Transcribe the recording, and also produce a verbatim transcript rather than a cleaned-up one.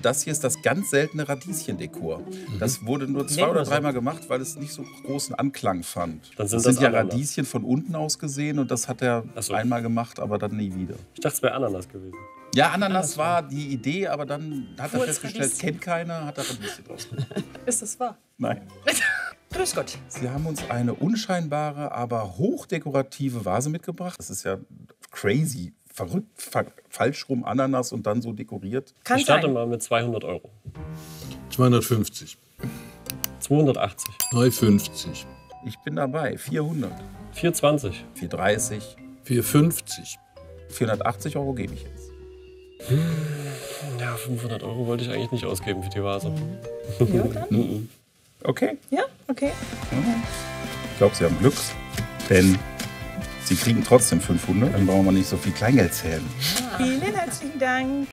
Das hier ist das ganz seltene Radieschendekor. Mhm. Das wurde nur zwei oder dreimal gemacht, weil es nicht so großen Anklang fand. Dann sind das, das sind ja Ananas. Radieschen von unten aus gesehen und das hat er so. einmal gemacht, aber dann nie wieder. Ich dachte, es wäre Ananas gewesen. Ja, Ananas war die Idee, aber dann hat er festgestellt, kennt keiner, hat er Radieschen draus gemacht. Ist das wahr? Nein. Grüß Gott. Sie haben uns eine unscheinbare, aber hochdekorative Vase mitgebracht. Das ist ja crazy, verrückt, fa falsch rum Ananas und dann so dekoriert. Kann ich starte sein. mal mit zweihundert Euro. zweihundertfünfzig. zweihundertachtzig. dreihundertfünfzig. Ich bin dabei. vierhundert. vierhundertzwanzig. vierhundertdreißig. vierhundertfünfzig. vierhundertachtzig Euro gebe ich jetzt. Ja, fünfhundert Euro wollte ich eigentlich nicht ausgeben für die Vase. Ja, dann. Okay. Ja, okay. Ich glaube, Sie haben Glück, denn Sie kriegen trotzdem fünfhundert. Dann brauchen wir nicht so viel Kleingeld zählen. Vielen herzlichen Dank.